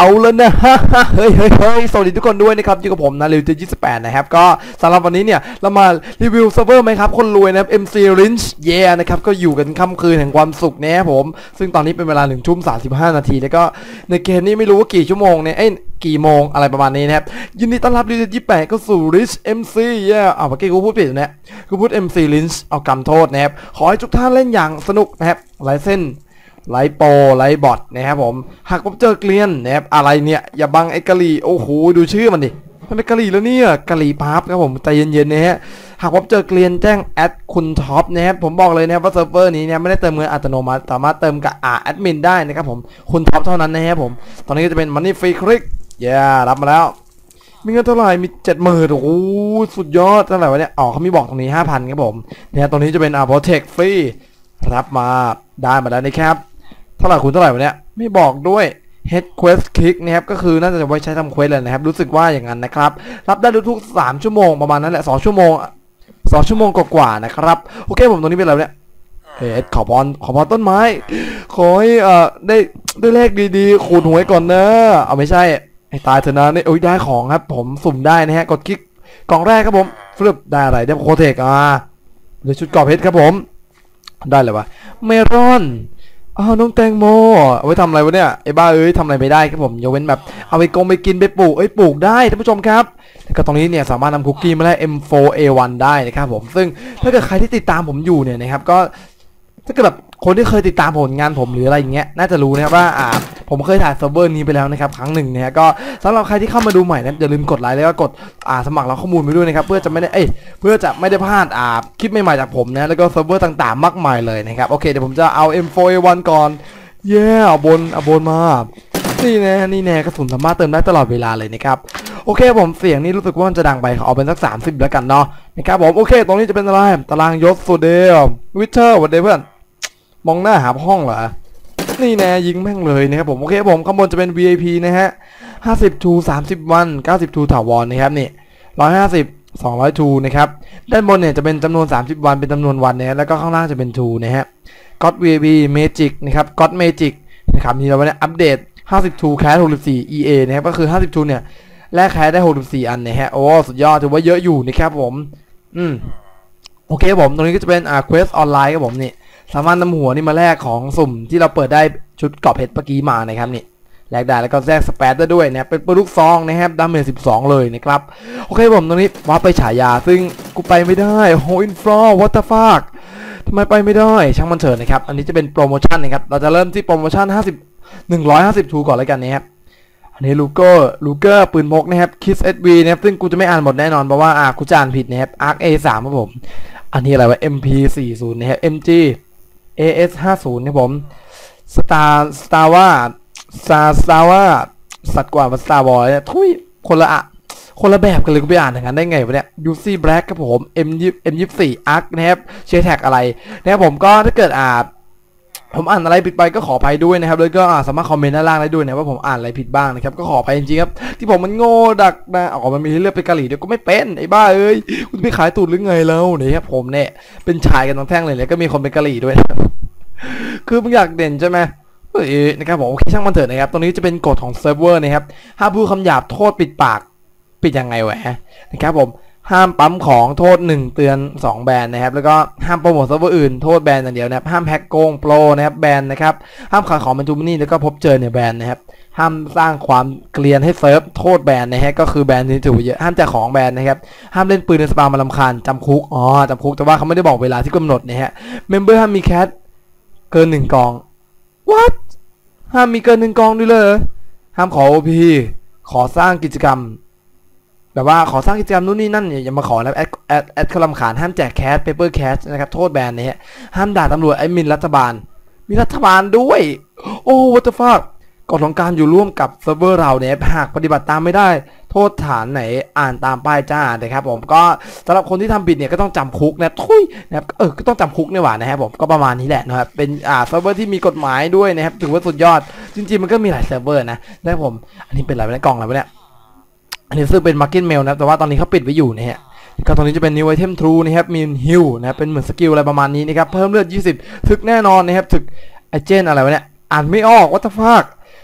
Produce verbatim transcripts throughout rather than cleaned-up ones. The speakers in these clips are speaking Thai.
เอาแล้วนะฮะเฮ้ยเฮ้ยเฮ้ยสวัสดีทุกคนด้วยนะครับอยู่กับผมนะรีวิวยี่สิบแปดนะครับก็สำหรับวันนี้เนี่ยเรามารีวิวเซิร์ฟเวอร์ไหมครับคนรวยนะครับ เอ็ม ซี Lynch เย่นะครับก็อยู่กันค่ำคืนแห่งความสุขนะครับผมซึ่งตอนนี้เป็นเวลาหนึ่งทุ่มสามสิบห้านาทีแล้วก็ในเกมนี้ไม่รู้ว่ากี่ชั่วโมงเนี่ยเอ้ยกี่โมงอะไรประมาณนี้นะครับยินดีต้อนรับรีวิวยี่สิบแปดก็สู่ Rich เอ็ม ซี เย่อ้าวเมื่อกี้กูพูดผิดนะกูพูด เอ็ม ซี Lynch เอากำโทษนะครับขอให้ทุกท่านเล่นอย่างสนุกนะครับไร้เส้นไลโปไลบอทนะครับผมหากผมเจอเกลียนนะครับอะไรเนี่ยอย่าบังไอ้กะหรี่โอ้โหดูชื่อมันดิมันเป็นกะหรี่แล้วเนี่ยกะหรี่ปั๊บครับผมใจเย็นๆนะฮะหากผมเจอเกลียนแจ้งแอดคุณท็อปนะครับผมบอกเลยนะครับว่าเซิร์ฟเวอร์นี้เนี่ยไม่ได้เติมเงินอัตโนมัติสามารถเติมกับอ่าแอดมินได้นะครับผมคุณท็อปเท่านั้นนะครับผมตอนนี้ก็จะเป็นมันนี่ฟรีคลิกเย้รับมาแล้วมีเงินเท่าไหร่มีเจ็ดหมื่นโอ้สุดยอดเท่าไหร่วะเนี่ยอ๋อเขามีบอกตรงนี้ห้าพันครับผมเนี่ยตรงนี้จะเป็นอ่าโปรเทคฟรีรับมาได้มาแล้วนะครับเท่าไหร่คุณเท่าไหร่วะเนี่ยไม่บอกด้วย Head Quest Click นะครับก็คือน่าจะไว้ใช้ทำเควสเลยนะครับรู้สึกว่าอย่างนั้นนะครับรับได้ทุกๆสามชั่วโมงประมาณนั้นแหละสองชั่วโมงสองชั่วโมงกว่าๆนะครับโอเคผมตรงนี้เป็นอะไรเนี่ยเฮ้ยขอพรขอพรต้นไม้ขอให้เอ่อได้ได้เลขดีๆขูดหวยก่อนนะเอาไม่ใช่ให้ตายเถอะนะนี่โอ้ยได้ของครับผมสุ่มได้นะฮะกดคลิกกล่องแรกครับผมฟลึบได้อะไรได้โคเทคอ่าเดี๋ยวชุดกรอบเพชรครับผมได้เลยวะเมลอนอ้าวน้องแตงโมเอาไว้ทำอะไรวะเนี่ยไอ้บ้าเอ้ยทำอะไรไม่ได้ครับผมยกเว้นแบบเอาไปกงไปกินไปปลูกเอ้ยปลูกได้ท่านผู้ชมครับแล้วก็ตรงนี้เนี่ยสามารถนำคุกกี้มาได้ เอ็ม โฟร์ เอ วัน ได้นะครับผมซึ่งถ้าเกิดใครที่ติดตามผมอยู่เนี่ยนะครับก็ถ้าเกิดแบบคนที่เคยติดตามผลงานผมหรืออะไรอย่างเงี้ยน่าจะรู้นะครับว่าอ่าผมเคยถ่ายเซิร์ฟเวอร์นี้ไปแล้วนะครับครั้งหนึ่งเนี่ยก็สำหรับใครที่เข้ามาดูใหม่นะอย่าลืมกดไลค์แล้วก็กดอ่าสมัครรับข้อมูลไปด้วยนะครับเพื่อจะไม่ได้เอ้ยเพื่อจะไม่ได้พลาดอ่าคลิปใหม่ๆจากผมนะแล้วก็เซิร์ฟเวอร์ต่างๆมากมายเลยนะครับโอเคเดี๋ยวผมจะเอา เอ็ม โฟร์ เอ วัน ก่อนเย้เอาบนเอาบนมานี่แน่นี่แน่กระสุนสามารถเติมได้ตลอดเวลาเลยนะครับโอเคผมเสียงนี้รู้สึกว่ามันจะดังไปเอาเป็นสักสามสิบแล้วกันเนาะนะครับผมโอเคตรงนี้จะเป็นอะไรตารางยศโซเดลวิเทอร์วันเดย์เพื่อนมองหน้าหาห้องเหรอนี่แน่ยิงแม่งเลยนะครับผมโอเคผมข้างบนจะเป็น วี ไอ พี นะฮะห้าสิบทูสามสิบวันเก้าสิบทูถาวรนะครับนี่หนึ่งร้อยห้าสิบ สองร้อยทูนะครับด้านบนเนี่ยจะเป็นจำนวนสามสิบวันเป็นจำนวนวันนะฮะแล้วก็ข้างล่างจะเป็นทูนะฮะGod วี ไอ พี Magic นะครับ God Magic นะครับนี่เราเนี่ยอัปเดตห้าสิบทูแคสหกสิบสี่ อี เอ นะครับก็คือห้าสิบทูเนี่ยแลกแคสได้หกสิบสี่อันนะฮะโอ้สุดยอดถือว่าเยอะอยู่นะครับผมอืมโอเคผมตรงนี้ก็จะเป็นอ่า Quest ออนไลน์ครับผมนี่สามารถนำหัวนี่มาแลกของสุ่มที่เราเปิดได้ชุดกรอบเพชรเมื่อกี้มานะครับนี่แลกได้แล้วก็แลกสเปซได้ด้วยนะเป็นปืนลูกซองนะครับดาเมจสิบสองเลยนะครับโอเคผมตรงนี้ว่าไปฉายาซึ่งกูไปไม่ได้โฮอินฟลอร์วอเตอร์ฟากทำไมไปไม่ได้ช่างมันเถิดนะครับอันนี้จะเป็นโปรโมชั่นนะครับเราจะเริ่มที่โปรโมชั่นห้าสิบ หนึ่งร้อยห้าสิบทูก่อนเลยกันนะครับอันนี้ลูเกอร์ลูเกอร์ปืนพกนะครับคิส เอส วี นะครับซึ่งกูจะไม่อ่านหมดแน่นอนเพราะว่าอ่ากูจะอ่านผิดนะครับ อาร์ค เอ สาม ครับผมอันนี้อะไรวะ เอ็ม พี สี่สิบ นะครับ เอ็ม จี เอ เอส ห้าสิบ นะครับผมสตาร์สตาร์ว่าซาสตาร์ว่าสัตว์กว่าสตาร์บอยเนี่ยทุยคนละอะคนละแบบกันเลยกูไปอ่านอย่างนั้นได้ไงวะเนี่ยยูซี่แบล็กครับผม M เอ็ม ยี่สิบสี่ อาร์คนะครับเชียร์แท็กอะไรนะครับผมก็ถ้าเกิดอ่าผมอ่านอะไรผิดไปก็ขออภัยด้วยนะครับแล้วก็สามารถคอมเมนต์ด้านล่างได้ด้วยนะว่าผมอ่านอะไรผิดบ้างนะครับก็ขออภัยจริงๆครับที่ผมมันโง่ดักนะอ๋อมันมีเลือกเป็นกะหรี่เดี๋ยวก็ไม่เป็นไอ้บ้าเอ้ยคุณไปขายตูดหรือไงแล้วเนี่ยครับผมเนี่ยเป็นชายกันทั้งแท่งเลยแล้วก็มีคนเป็นกะหรี่ด้วยคือมึงอยากเด่นใช่ไหมเฮ้ยนะครับผมโอเคช่างมันเถิดนะครับตรงนี้จะเป็นกฎของเซิร์ฟเวอร์นะครับห้ามพูดคำหยาบโทษปิดปากปิดยังไงวะนะครับผมห้ามปั๊มของโทษหนึ่งเตือนสองแบนนะครับแล้วก็ห้ามโปรโมทเซิร์ฟเวอร์อื่นโทษแบนอย่างเดียวนะครับห้ามแฮกโกงโปรนะครับแบนนะครับห้ามขายของเป็นจูมินี่แล้วก็พบเจอเนี่ยแบนนะครับห้ามสร้างความเกลียนให้เซิร์ฟโทษแบนนะฮะก็คือแบนที่ถือเยอะห้ามแจกของแบนนะครับห้ามเล่นปืนในสปามาลำคาญจำคุกอ๋อจำคุกแต่ว่าเขาไม่ได้บอกเวลาที่กำหนดนะฮะเมมเบอร์ห้ามมีแคทเกินหนึ่งกอง what ห้ามมีเกินหนึ่งกองด้วยเลยห้ามขอ โอ พี ขอสร้างกิจกรรมแบบว่าขอสร้างกิจกรรมนู่นนี่นั่นอย่ามาขอนะแอดแอดแอดคลำขานห้ามแจกแคสเปเปอร์แคสนะครับโทษแบนนะฮะห้ามด่าตำรวจไอ้มินรัฐบาลมีรัฐบาลด้วยโอ้วัตถุฟากกฎของการอยู่ร่วมกับเซิร์ฟเวอร์เราเนี่ยหากปฏิบัติตามไม่ได้โทษฐานไหนอ่านตามป้ายจ้านะครับผมก็สำหรับคนที่ทำผิดเนี่ยก็ต้องจำคุกนะทุยนะครับเออก็ต้องจำคุกเนี่ยหว่านะครับผมก็ประมาณนี้แหละนะครับเป็นอ่าเซิร์ฟเวอร์ที่มีกฎหมายด้วยนะครับถือว่าสุดยอดจริงๆมันก็มีหลายเซิร์ฟเวอร์นะนะครับผมอันนี้เป็นอะไรในกล่องอะไรเนี่ยอันนี้ซึ่งเป็น Market Mail นะแต่ว่าตอนนี้เขาปิดไว้อยู่นะฮะก็ตรงนี้จะเป็น New Item True นะครับมี Heal นะครับเป็นเหมือนสกิลอะไรประมาณนี้นะครับเพิ่มเลือดยี่สิบถึกแน่นอนนะครับถึกไอเจนอะไรวะเนี่ยอ่านไม่ออก What the fuck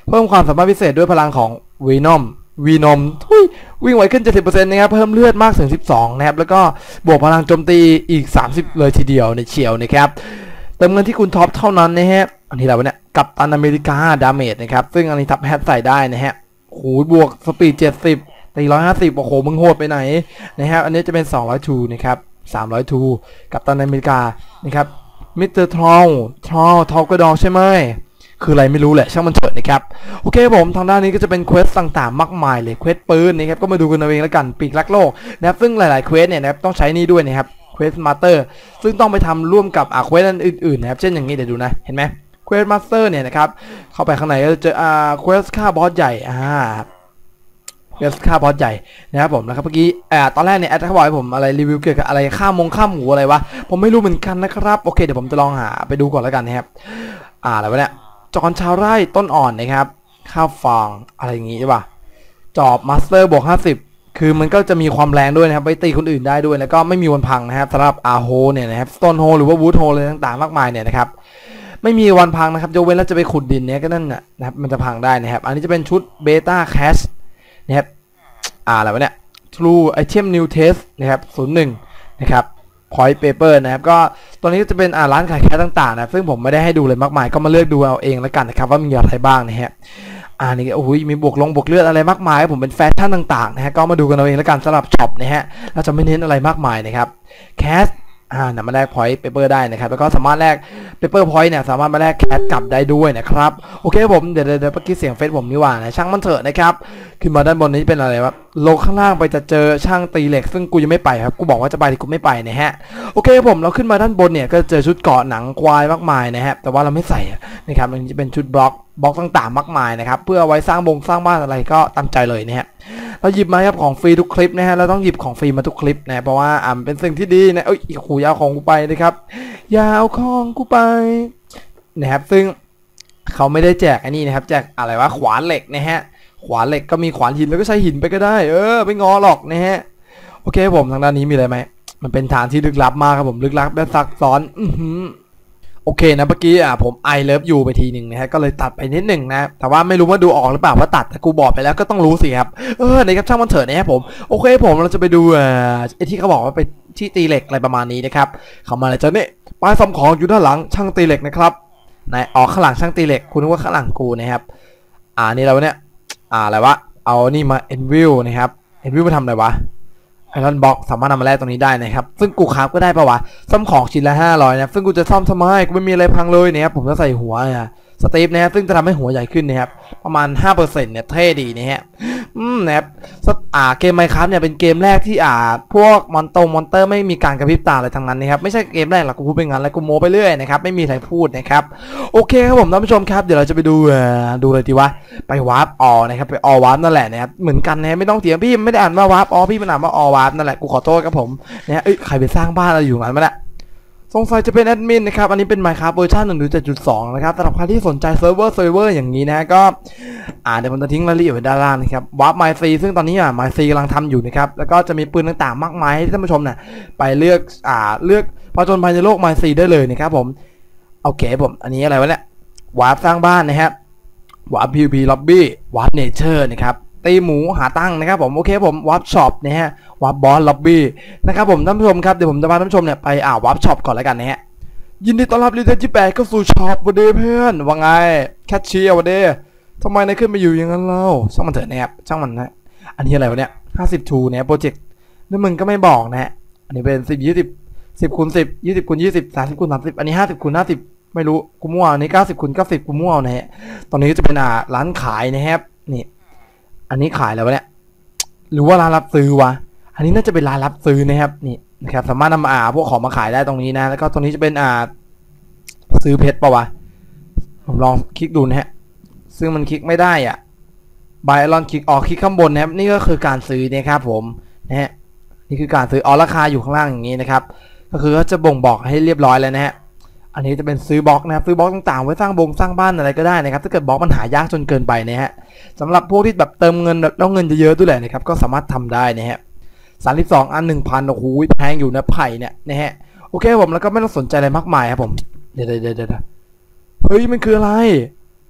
เพิ่มความสามารถพิเศษด้วยพลังของวีนอมวีนอมวิ่งไวขึ้น เจ็ดสิบเปอร์เซ็นต์ นะครับเพิ่มเลือดมากถึงสิบสองนะครับแล้วก็บวกพลังโจมตีอีกสามสิบเลยทีเดียวในเฉียวนะครับเติมเงินที่คุณท็อปเท่านั้นนะฮะอันนี้อะไรวะเนี่ยกัปตันอเมริกาดาเมจนะครับซึ่งอันนี้ทับแฮตใส่ได้นะฮะโอ้โหบวกสปีดเจ็ดสิบตีหนึ่งร้อยห้าสิบโอ้โหมึงโหดไปไหนนะฮะอันนี้จะเป็นสองร้อยทูนะครับสามร้อยทูกัปตันอเมริกานะครับมิสเตอร์ทรอลทรอลทอลกระดองใช่ไหมคืออะไรไม่รู้แหละช่างมันเถอะนะครับโอเคผมทางด้านนี้ก็จะเป็นเควสต่างๆมากมายเลยเควสปืนนะครับก็มาดูกันเอาเองแล้วกันปีกลักโลกนะครับซึ่งหลายๆเควสเนี่ยนะครับต้องใช้นี่ด้วยนะครับเควสมาสเตอร์ซึ่งต้องไปทำร่วมกับอ่าเควสอื่นๆนะครับเช่นอย่างนี้เดี๋ยวดูนะเห็นไหมเควสมาสเตอร์เนี่ยนะครับเข้าไปข้างในก็จะเจออ่าเควสฆ่าบอสใหญ่อ่าเควสฆ่าบอสใหญ่นะครับผมนะครับเมื่อกี้อ่าตอนแรกเนี่ยแอดเขาบอกให้ผมอะไรรีวิวเกี่ยวกับอะไรฆ่ามงฆ่าหมูอะไรวะผมไม่รู้เหมือนกันนะครับโอเคเดี๋ยวผมจะลองหาไปดูก่อนแล้วกันนะครับอ่าอะไรวะเนี่ยจอนชาวไร่ต้นอ่อนนะครับข้าวฟางอะไรอย่างงี้ใช่ป่ะจอบมาสเตอร์บวกห้าสิบคือมันก็จะมีความแรงด้วยนะครับไปตีคนอื่นได้ด้วยแล้วก็ไม่มีวันพังนะครับสำหรับอาโฮเนี่ยนะครับสโตนโฮหรือว่าวูดโฮเลยต่างๆมากมายเนี่ยนะครับไม่มีวันพังนะครับยกเว้นแล้วจะไปขุดดินเนี่ยก็นั่นน่ะนะครับมันจะพังได้นะครับอันนี้จะเป็นชุดเบต้าแคชนะครับอ่าอะไรวะเนี่ย True Item New Test นะครับศูนย์หนึ่งนะครับPoint Paper นะครับก็ตัวนี้ก็จะเป็นอ่าร้านขายแคสต่างๆนะซึ่งผมไม่ได้ให้ดูเลยมากมายก็มาเลือกดูเอาเองแล้วกันนะครับว่ามีอะไรบ้างนะฮะอ่านี่โอ้โหมีบวกลงบวกเลือดอะไรมากมายผมเป็นแฟชั่นต่างๆนะฮะก็มาดูกันเอาเองแล้วกันสำหรับช็อปนะฮะเราจะไม่เน้นอะไรมากมายนะครับแคสอ่านำมาแลก Point Paper ได้นะครับแล้วก็สามารถแลก Paper Point เนี่ยสามารถมาแลกแคสกลับได้ด้วยนะครับโอเคผมเดี๋ยวเดี๋ยวเมื่อกี้เสียงเฟซผมนี่หว่านะช่างมันเถอะนะครับขึ้นมาด้านบนนี้เป็นอะไรวะลงข้างล่างไปจะเจอช่างตีเหล็กซึ่งกูยังไม่ไปครับกูบอกว่าจะไปแต่กูไม่ไปนะฮะโอเคผมเราขึ้นมาด้านบนเนี่ยก็เจอชุดเกราะหนังควายมากมายนะฮะแต่ว่าเราไม่ใส่นะครับมันจะเป็นชุดบล็อกบล็อกต่างๆมากมายนะครับเพื่อไว้สร้างบงสร้างบ้านอะไรก็ตามใจเลยนะฮะเราหยิบมาครับของฟรีทุกคลิปนะฮะเราต้องหยิบของฟรีมาทุกคลิปนะเพราะว่าอ่าเป็นสิ่งที่ดีนะเอ้ยขูยาวของกูไปนะครับยาวของกูไปนะครับซึ่งเขาไม่ได้แจกอันนี้นะครับแจกอะไรวะขวานเหล็กนะฮะขวานเหล็กก็มีขวานหินแล้วก็ใช้หินไปก็ได้เออไม่งอหรอกนะฮะโอเคผมทางด้านนี้มีอะไรไหมมันเป็นฐานที่ลึกลับมากครับผมลึกลับแบบซับซ้อนอือหือโอเคนะเมื่อกี้อ่ะผมไอเลิฟยูไปทีหนึ่งนะฮะก็เลยตัดไปนิดหนึ่งนะแต่ว่าไม่รู้ว่าดูออกหรือเปล่าว่าตัดแต่กูบอกไปแล้วก็ต้องรู้สิครับเออในครับช่างมันเถอะนะครับผมโอเคผมเราจะไปดูอ่าไอที่เขาบอกว่าไปที่ตีเหล็กอะไรประมาณนี้นะครับเข้ามาเลยจ้ะเนี่ยป้ายซ่อมของอยู่ด้านหลังช่างตีเหล็กนะครับนายออกข้างหลังช่างตีเหล็กคุณนึกว่าข้างหลังกูนะครับอ่านี่เราเนี่ยอ่าอะไรวะเอานี่มาเอ็นวิวนะครับเอ็นวิวมาทำอะไรวะไอรอนบล็อกสามารถนำมาแลกตรงนี้ได้นะครับซึ่งกูคราฟก็ได้ปะวะซ่อมของชิ้นละห้าร้อยนะซึ่งกูจะซ่อมทำไมกูไม่มีอะไรพังเลยเนี่ยผมจะใส่หัวอ่ะสตีฟนะครับซึ่งจะทำให้หัวใหญ่ขึ้นนะครับประมาณ ห้าเปอร์เซ็นต์ เนี่ยเท่ดีนะฮะอืมนะครับอ่าเกม Minecraft เนี่ยเป็นเกมแรกที่อ่าพวกมอนโตมอนเตอร์ไม่มีการกระพริบตาอะไรทั้งนั้นนะครับไม่ใช่เกมแรกหรอกกูพูดเป็นงั้นแล้วกูโม้ไปเรื่อยนะครับไม่มีใครพูดนะครับโอเคครับผมท่านผู้ชมครับเดี๋ยวเราจะไปดูดูเลยดีวะไปวาร์ปออนะครับไปออวาร์ปนั่นแหละนะครับเหมือนกันนะไม่ต้องเถียงพี่ไม่ได้อ่านว่าวาร์ปออพี่มันอ่านว่าออวาร์ปนั่นแหละกูขอโทษครับผมนะเอ้ยใครไปสร้างบ้านอะไรอยู่งั้นมาละสงสัยจะเป็นแอดมินนะครับอันนี้เป็น Minecraft เวอร์ชัน หนึ่งจุดเจ็ดจุดสอง นะครับสำหรับใครที่สนใจเซิร์ฟเวอร์เซิร์ฟเวอร์อย่างนี้นะก็อ่าเดี๋ยวผมจะทิ้งรายละเอียดไว้ด้านล่างนะครับวาร์ปไมซีซึ่งตอนนี้อ่ะไมซีกำลังทำอยู่นะครับแล้วก็จะมีปืนต่างๆมากมายให้ท่านผู้ชมเนี่ยไปเลือกอ่าเลือกผจญภัยในโลกไมซีได้เลยนะครับผมโอเคผมอันนี้อะไรวะเนี่ยวาร์ปสร้างบ้านนะครับวาร์ป พี วี พี Lobby วาร์ป Nature นะครับตีหมูหาตั้งนะครับผมโอเคผมวาร์ปช็อปนะฮะวาร์ปบอสล็อบบี้นะครับผมท่านผู้ชมครับเดี๋ยวผมจะพาท่านผู้ชมเนี่ยไปอ่าวาร์ปช็อปก่อนแล้วกันนะฮะยินดีต้อนรับลิเทนที่แปดเข้าสู่ช็อปวันเดย์เพื่อนว่าไงแคชเชียร์วันเดย์ทำไมนายขึ้นมาอยู่อย่างนั้นเล่าช่างมันเถอะนะครับช่างมันนะอันนี้อะไรวะเนี่ยห้าสิบทูเนี่ยโปรเจกต์นี่มึงก็ไม่บอกนะฮะอันนี้เป็นสิบยี่สิบสิบคูณสิบยี่สิบคูณยี่สิบสามสิบคูณสามสิบอันนี้ห้าสิบคูณห้าสิบไม่รู้กูมั่วอันนี้เก้าสิบคูณเก้าสิบกูมั่วนะฮะตอนนี้จะเป็นอ่าร้านขายนะครับนี่อันนี้ขายแล้ววะเนี่ยหรือว่าร้านรับซื้อวะอันนี้น่าจะเป็นร้านรับซื้อนะครับนี่นะครับสามารถนำมาอ่าพวกของมาขายได้ตรงนี้นะแล้วก็ตรงนี้จะเป็นอ่าซื้อเพชรปะวะผมลองคลิกดูนะฮะซึ่งมันคลิกไม่ได้อ่ะบายลอนคลิกออกคลิกข้างบนนะครับนี่ก็คือการซื้อนะครับผมนะฮะนี่คือการซื้ออ๋อราคาอยู่ข้างล่างอย่างนี้นะครับก็คือเขาจะบ่งบอกให้เรียบร้อยแล้วนะฮะอันนี้จะเป็นซื้อบล็อกนะครับซื้อบล็อกต่างๆไว้สร้างบงสร้างบ้านอะไรก็ได้นะครับถ้าเกิดบล็อกมันหายากจนเกินไปนะฮะสำหรับพวกที่แบบเติมเงินแล้วเงินเยอะๆด้วยแหละนะครับก็สามารถทำได้นะฮะสามสิบสองอันหนึ่งพันโอ้โหแพงอยู่นะไผ่เนี่ยนะฮะโอเคผมแล้วก็ไม่ต้องสนใจอะไรมากมายครับผมเดี๋ยวเดี๋ยวเดี๋ยวเฮ้ยมันคืออะไร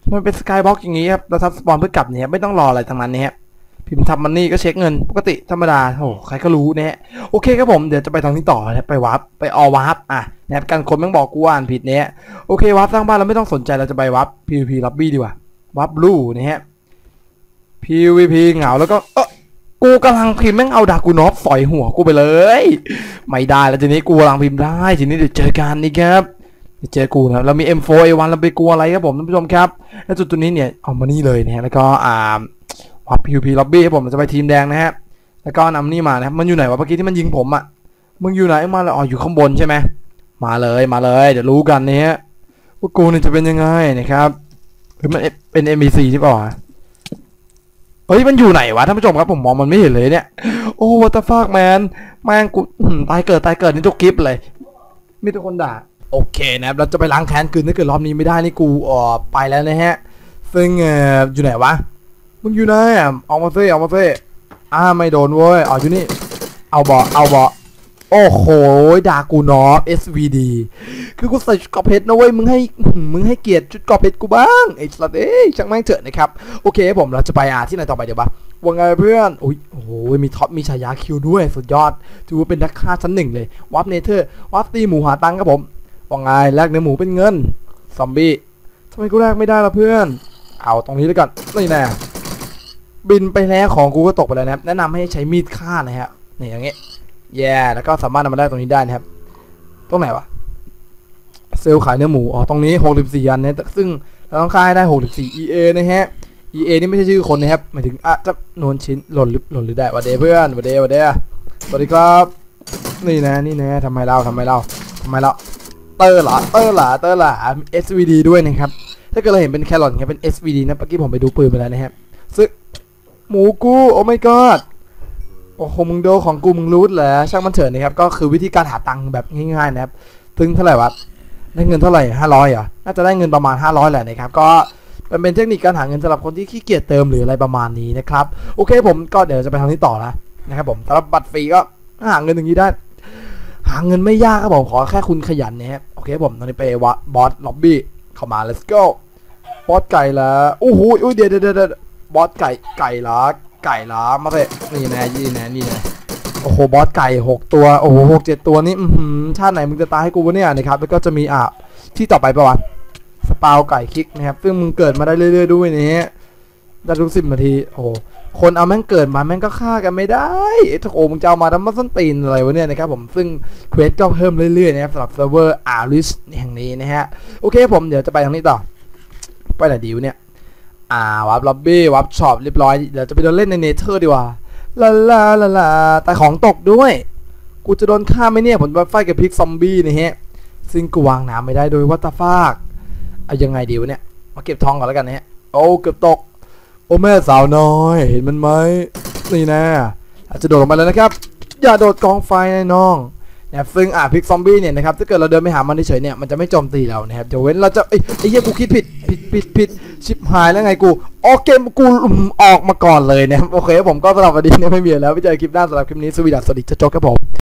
มันเป็นสกายบ็อกอย่างนี้ครับเราทำสปอนเพื่อกลับเนี่ยไม่ต้องรออะไรทั้งนั้นเนี่ยพิมพ์ทำมันนี่ก็เช็คเงินปกติธรรมดาโอ้ใครก็รู้นะฮะโอเคครับผมเดี๋ยวจะไปทางนี้ต่อนะไปวาร์ปไปออวาร์ปอ่ะนะครับการคนแม่งบอกกูอ่านผิดเนี่ยโอเควาร์ปสร้างบ้านเราไม่ต้องสนใจเราจะไปวาร์ป พี วี พี Lobby ดีกว่าวาร์ป Blue นะฮะ พี วี พี เหงาแล้วก็เออกูกำลังพิมพ์แม่งเอาดากูนอฟสอยหัวกูไปเลยไม่ได้แล้วทีนี้กูกำลังพิมพ์ได้ทีนี้เดี๋ยวเจอกันนี่ครับเจอกูนะเรามี เอ็ม โฟร์ เอ วัน เราไปกลัวอะไรครับผมท่านผู้ชมครับแล้วจุดตัวนี้เนี่ยเอามานี่เลยนะฮะแล้วก็อ่าวัด พี วี พี Lobby ให้ผมเราจะไปทีมแดงนะฮะแล้วก็นำนี่มานะมันอยู่ไหนวะเมื่อกี้ที่มันยิงผมอ่ะมึงอยู่ไหนมาเลยอ๋ออยู่ข้างบนใช่ไหมมาเลยมาเลยเดี๋ยวรู้กันนะฮะว่ากูเนี่ยจะเป็นยังไงนะครับหรือมันเป็น เอ็ม บี ซี ใช่ป่ะเฮ้ยมันอยู่ไหนวะท่านผู้ชมครับผมมองมันไม่เห็นเลยเนี่ยโอ้วัตฟากแมนแม่งกูตายเกิดตายเกิดนี่ทุกคลิปเลยมีทุกคนด่าโอเคนะครับเราจะไปล้างแค้นคืนถ้าเกิดรอบนี้ไม่ได้นี่กูออไปแล้วนะฮะซึ่งอยู่ไหนวะมึงอยู่ไหนอ่ะเอามาเซ่เอามาเซ่อ่าไม่โดนเว้ยอ๋ออยู่นี่เอาบอเอาบอโอ้โหด่ากูเนาะ เอส วี ดี คือกูใส่ชุดกอเพชรนะเว้ยมึงให้มึงให้เกียรติชุดกอเพชรกูบ้างไอ้สัตว์เอ้ยช่างแม่งเถอะนะครับโอเคผมเราจะไปอ่าที่ไหนต่อไปเดี๋ยวบ้าว่าไงเพื่อนอุ้ยโอ้โหมีท็อปมีฉายาคิวด้วยสุดยอดถือว่าเป็นนักฆ่าชั้นหนึ่งเลยวับเนเธอร์วับตีหมูหาตังครับผมว่าไงแลกเนื้อหมูเป็นเงินซอมบี้ทำไมกูแลกไม่ได้ล่ะเพื่อนเอาตรงนี้แล้วกันนี่แน่บินไปแล้วของกูก็ตกไปแล้วนะครับแนะนำให้ใช้มีดฆ่านะฮะนี่อย่างเงี้ยแย่แล้วก็สามารถนำมาได้ตรงนี้ได้นะครับตรงไหนวะเซลล์ขายเนื้อหมูอ๋อตรงนี้หกสิบสี่อันเนี่ยซึ่งเราต้องค่ายได้หกสิบสี่ อี เอ นะฮะ อี เอ นี่ไม่ใช่ชื่อคนนะครับหมายถึงอ่ะจะโนนชิ้นหล่นหรือหล่นหรือได้วัดเดเพื่อนวัดเดวัดเดสวัสดีครับนี่นะนี่นะทำไมเราทำไมเราทำไมเราเตอร์หรอเตอร์หรอเตอร์หรอ เอส วี ดี ด้วยนะครับถ้าเกิดเราเห็นเป็นแครอทครับเป็น เอส วี ดี นะเมื่อกี้ผมไปดูปืนไปแล้วนะครับซึ่งหมูกูโอ้ my godโอ้โหมึงโดของกูมึงรู้เหรอช่างมันเถิดนะครับก็คือวิธีการหาตังค์แบบง่ายๆนะครับถึงเท่าไหร่วะได้เงินเท่าไหร่ห้าร้อยเหรอน่าจะได้เงินประมาณห้าร้อยแหละนะครับก็มันเป็นเทคนิคการหาเงินสำหรับคนที่ขี้เกียจเติมหรืออะไรประมาณนี้นะครับโอเคผมก็เดี๋ยวจะไปทางนี้ต่อนะนะครับผมสำหรับบัตรฟรีก็หาเงินอย่างนี้ได้หาเงินไม่ยากครับผมขอแค่คุณขยันนะครับโอเคผมตอนนี้ไปวัดบอสล็อบบี้เข้ามา let's go บอสไก่ละโอ้โหอุ้ยเดี๋ยวเดี๋ยวเดี๋ยวบอสไก่ไก่ละไก่ละมาเลยนี่แน่ยี่แน่นี่แน่โอ้โหบอสไก่หกตัวโอ้โหหกเจ็ดตัวนี้อืมชาติไหนมึงจะตายให้กูวะเนี่ยนะครับแล้วก็จะมีอ่ะที่ต่อไปประวัติสปาวไก่คลิกนะครับซึ่งมึงเกิดมาได้เรื่อยๆด้วยนี่ได้ทุกสิบนาทีโอ้คนเอาแม่งเกิดมาแม่งก็ฆ่ากันไม่ได้ไอ้โอ้มึงจะเอามาทำมาส้นตีนอะไรวะเนี่ยนะครับผมซึ่งเควสก็เพิ่มเรื่อยๆนะครับสำหรับเซิร์ฟเวอร์อาริสแห่งนี้นะฮะโอเคผมเดี๋ยวจะไปทางนี้ต่อไปไหนดีวะเนี่ยอ่าวับล็อบบี้วับช็อปเรียบร้อยเดี๋ยวจะไปเดินเล่นในเนเธอร์ดีกว่าลาลาลาลาแต่ของตกด้วยกูจะโดนฆ่าไหมเนี่ยผมไปไฟกับพิกซอมบี้นะฮะซึ่งกูวางน้ำไม่ได้โดยวัตฟากเอายังไงดีวะเนี่ยมาเก็บทองก่อนแล้วกันนะฮะโอ้เกือบตกโอ้แม่สาวน้อยเห็นมันไหมนี่นะอาจจะโดดลงไปแล้วนะครับอย่าโดดกองไฟนะน้องเนี่ยซึ่งอ่ะพิกซอมบี้เนี่ยนะครับถ้าเกิดเราเดินไปหามันเฉยเนี่ยมันจะไม่โจมตีเรานะครับเดี๋ยวเว้นเราจะไอ้ไอ้เหี้ยกูคิดผิดผิดผิดผิดชิบหายแล้วไงกูโอเคกูออกมาก่อนเลยนะครับโอเคผมก็สำหรับวันนี้เนี่ยไม่มีแล้วไปเจอคลิปหน้าสำหรับคลิปนี้สวีดัสสวัสดีเจ้าโจ๊กครับผม